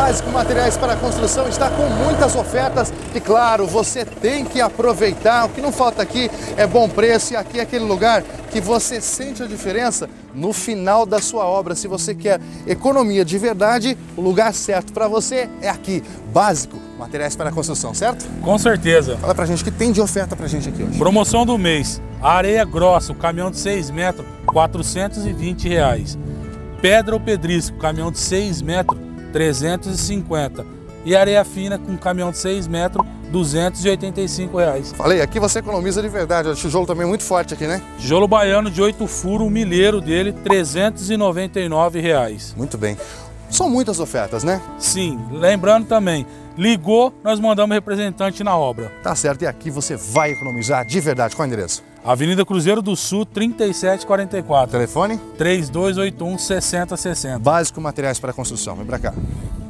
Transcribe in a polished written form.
Básico Materiais para Construção está com muitas ofertas e, claro, você tem que aproveitar. O que não falta aqui é bom preço e aqui é aquele lugar que você sente a diferença no final da sua obra. Se você quer economia de verdade, o lugar certo para você é aqui. Básico Materiais para Construção, certo? Com certeza. Fala pra gente o que tem de oferta pra gente aqui hoje. Promoção do mês. Areia grossa, o caminhão de 6 metros, R$ 420. Pedra ou pedrisco, caminhão de 6 metros, 350. E areia fina com caminhão de 6 metros, R$ 285. Falei, aqui você economiza de verdade. O tijolo também é muito forte aqui, né? Tijolo baiano de 8 furos, o milheiro dele, R$ 399. Muito bem. São muitas ofertas, né? Sim, lembrando também, ligou, nós mandamos representante na obra. Tá certo, e aqui você vai economizar de verdade. Qual é o endereço? Avenida Cruzeiro do Sul, 3744. Telefone? 3281 6060. Básico Materiais para Construção. Vem pra cá.